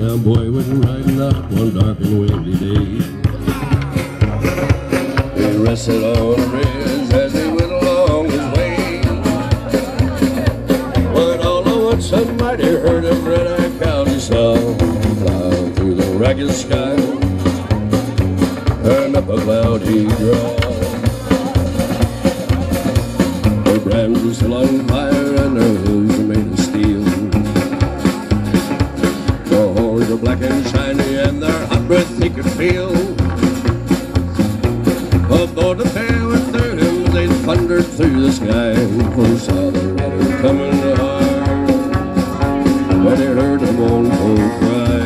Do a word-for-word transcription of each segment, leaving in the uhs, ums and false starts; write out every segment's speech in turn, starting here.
Cowboy went riding up one dark and windy day. He rested on a bridge as he went along his way. When all at once somebody heard him red-eyed cows he saw flying through the ragged sky, and up a cloud he draw. Their brands were still on fire and their hooves were made of steel. The horns were black and shiny and their hot breath he could feel. Aboard the pair with their hymns they thundered through the sky, for he saw the rider coming hard when he heard the mournful cry.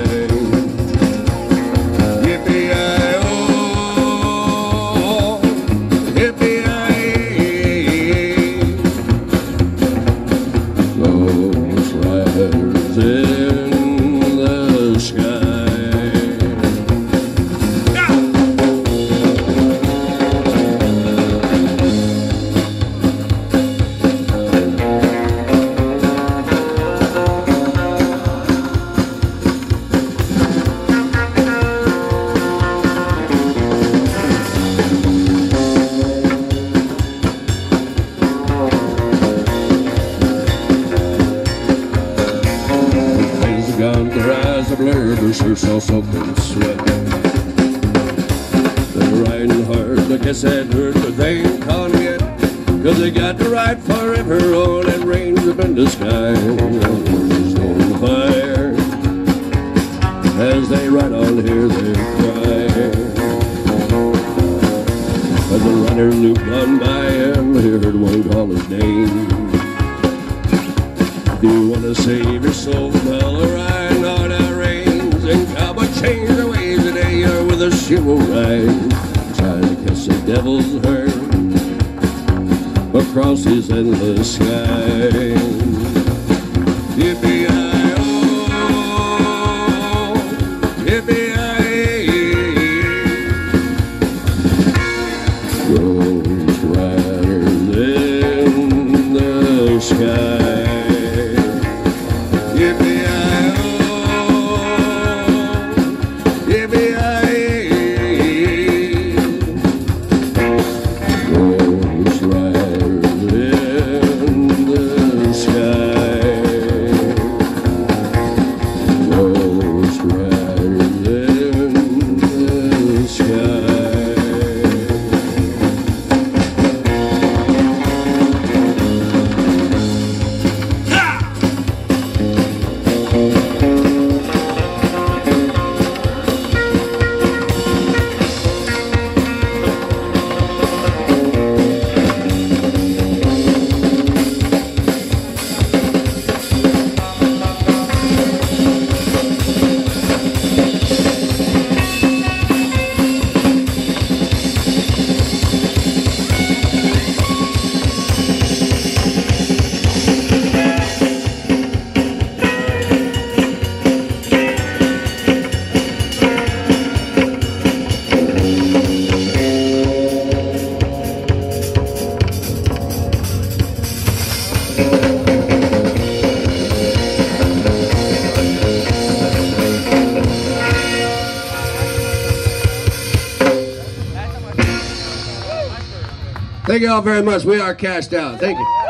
Their eyes are blurred, their shirts all soaked in sweat. They're riding hard, I guess I'd heard, but they ain't caught him yet. Cause they got to ride forever on that range up in the sky. Horses on fire, as they ride on here they cry. As the rider looped on by him, he heard one call his name. If you want to save your soul from hell or riding on our reins, and cowboy change their ways today, or with a she will ride, trying to catch the devil's herd across his endless sky. Yippee-i-oh, yippee-i-oh, ghost riders in the sky. Thank you all very much. We are cashed out. Thank you.